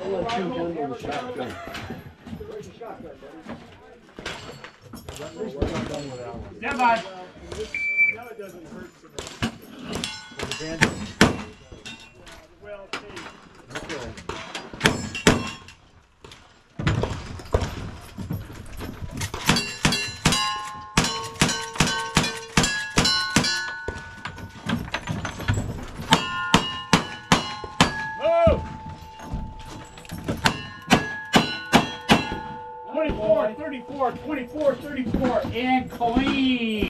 I'll let you handle the shotgun. Stand by. Now it doesn't hurt so much. Well, Okay. Move! 24, 34, 24, 34, and clean.